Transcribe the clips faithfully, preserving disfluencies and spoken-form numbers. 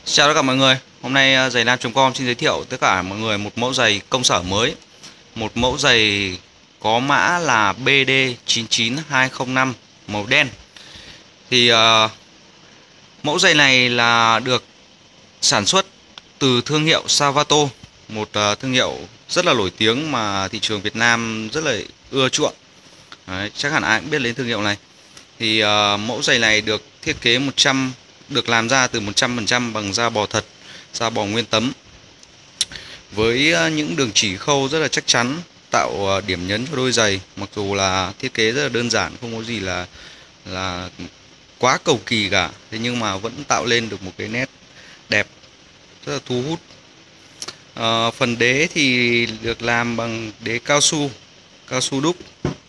Chào tất cả mọi người. Hôm nay uh, giày nam chấm com xin giới thiệu tất cả mọi người một mẫu giày công sở mới. Một mẫu giày có mã là B D chín chín hai không năm màu đen. Thì uh, mẫu giày này là được sản xuất từ thương hiệu Salvato, một uh, thương hiệu rất là nổi tiếng mà thị trường Việt Nam rất là ưa chuộng. Đấy, chắc hẳn ai cũng biết đến thương hiệu này. Thì uh, mẫu giày này được thiết kế một trăm được làm ra từ một trăm phần trăm bằng da bò thật, da bò nguyên tấm, với uh, những đường chỉ khâu rất là chắc chắn, tạo uh, điểm nhấn cho đôi giày. Mặc dù là thiết kế rất là đơn giản, không có gì là là quá cầu kỳ cả, thế nhưng mà vẫn tạo lên được một cái nét đẹp rất là thu hút. Uh, phần đế thì được làm bằng đế cao su, cao su đúc,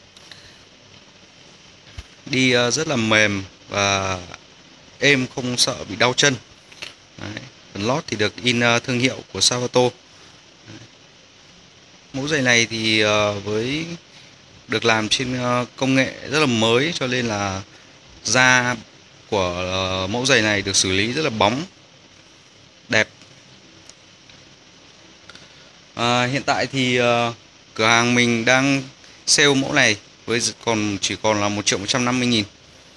đi uh, rất là mềm và êm, không sợ bị đau chân. Đấy. Phần lót thì được in uh, thương hiệu của Salvato. Đấy. Mẫu giày này thì uh, với được làm trên uh, công nghệ rất là mới, cho nên là da của uh, mẫu giày này được xử lý rất là bóng, đẹp. Uh, hiện tại thì uh, cửa hàng mình đang sale mẫu này với còn chỉ còn là một triệu một trăm năm mươi nghìn.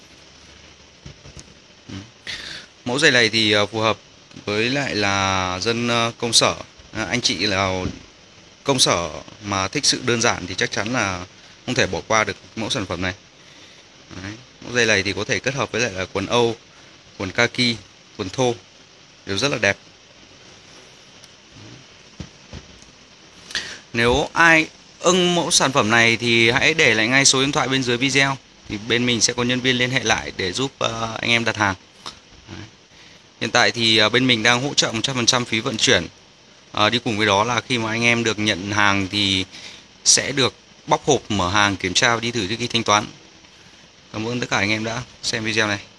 Mẫu giày này thì phù hợp với lại là dân công sở. Anh chị nào công sở mà thích sự đơn giản thì chắc chắn là không thể bỏ qua được mẫu sản phẩm này. Đấy. Mẫu giày này thì có thể kết hợp với lại là quần Âu, quần kaki, quần thô đều rất là đẹp. Nếu ai ưng mẫu sản phẩm này thì hãy để lại ngay số điện thoại bên dưới video, thì bên mình sẽ có nhân viên liên hệ lại để giúp anh em đặt hàng. Đấy. Hiện tại thì bên mình đang hỗ trợ một trăm phần trăm phí vận chuyển. À, đi cùng với đó là khi mà anh em được nhận hàng thì sẽ được bóc hộp, mở hàng, kiểm tra và đi thử trước khi thanh toán. Cảm ơn tất cả anh em đã xem video này.